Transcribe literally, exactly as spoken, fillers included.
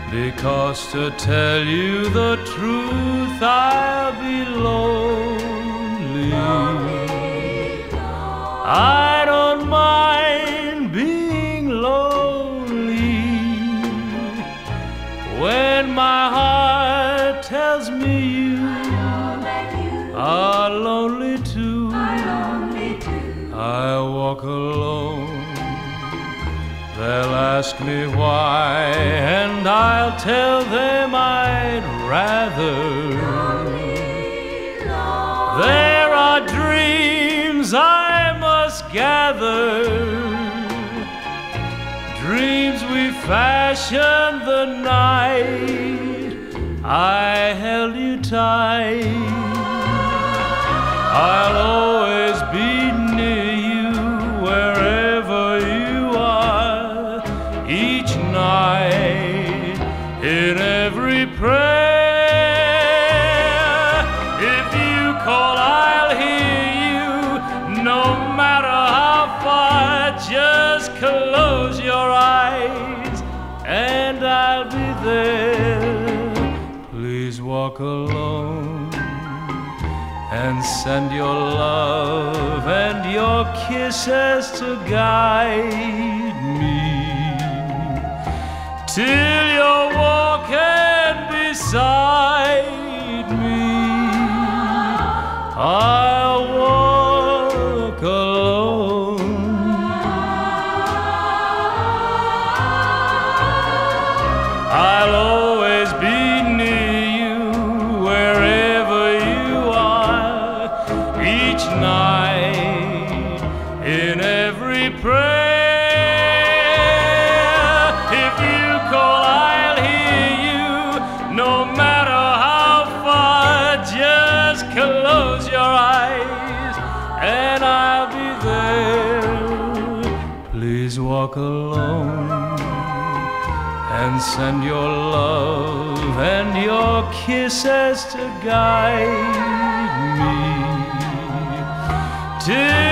because to tell you the truth, I'll be lonely. I don't mind being lonely when my heart tells me you are lonely too. I walk alone. They'll ask me why, and I'll tell them I'd rather. There are dreams I must gather, dreams we fashioned the night I held you tight. I'll always be near you wherever you are, each night, in every prayer. If you call, I'll hear you, no matter how far. Just close your eyes and I'll be there. Please walk alone and send your love and your kisses to guide me till you're walking beside me. I'll walk alone. I'll always be near you wherever you are, each night, in every prayer. If you call, I'll hear you, no matter how far. Just close your eyes and I'll be there. Please walk alone and send your love and your kisses to guide me till